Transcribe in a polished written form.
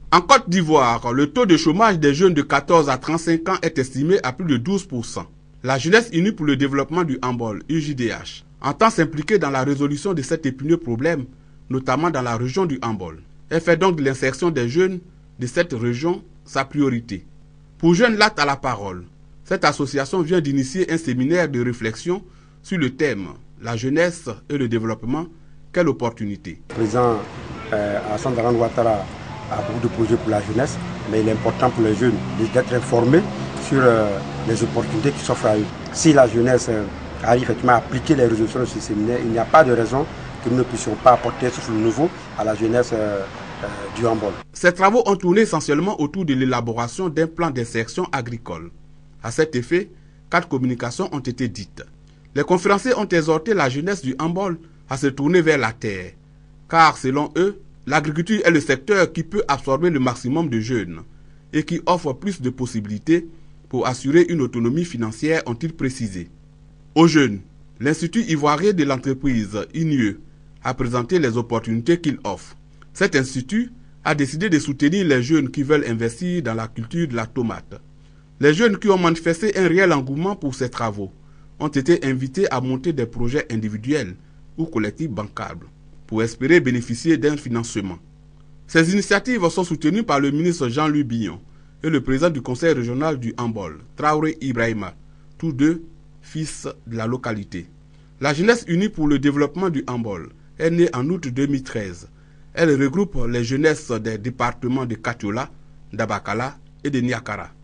En Côte d'Ivoire, le taux de chômage des jeunes de 14 à 35 ans est estimé à plus de 12%. La Jeunesse unie pour le développement du handball, UJDH, entend s'impliquer dans la résolution de cet épineux problème, notamment dans la région du handball. Elle fait donc de l'insertion des jeunes de cette région sa priorité. Pour Jeunes Latte à la parole, cette association vient d'initier un séminaire de réflexion sur le thème « La jeunesse et le développement, quelle opportunité ?» Le président Alassane Dramane Ouattara a beaucoup de projets pour la jeunesse, mais il est important pour les jeunes d'être informés sur les opportunités qui s'offrent à eux. Si la jeunesse arrive effectivement à appliquer les résolutions de ce séminaire, il n'y a pas de raison que nous ne puissions pas apporter ce nouveau à la jeunesse du handball. Ces travaux ont tourné essentiellement autour de l'élaboration d'un plan d'insertion agricole. À cet effet, 4 communications ont été dites. Les conférenciers ont exhorté la jeunesse du handball à se tourner vers la terre, car selon eux, l'agriculture est le secteur qui peut absorber le maximum de jeunes et qui offre plus de possibilités pour assurer une autonomie financière, ont-ils précisé. Aux jeunes, l'Institut ivoirien de l'entreprise, INIE, a présenté les opportunités qu'il offre. Cet institut a décidé de soutenir les jeunes qui veulent investir dans la culture de la tomate. Les jeunes qui ont manifesté un réel engouement pour ces travaux ont été invités à monter des projets individuels ou collectifs bancables pour espérer bénéficier d'un financement. Ces initiatives sont soutenues par le ministre Jean-Louis Billon et le président du conseil régional du handball, Traoré Ibrahima, tous deux fils de la localité. La Jeunesse unie pour le développement du handball est née en août 2013. Elle regroupe les jeunesses des départements de Katiola, d'Abakala et de Niakara.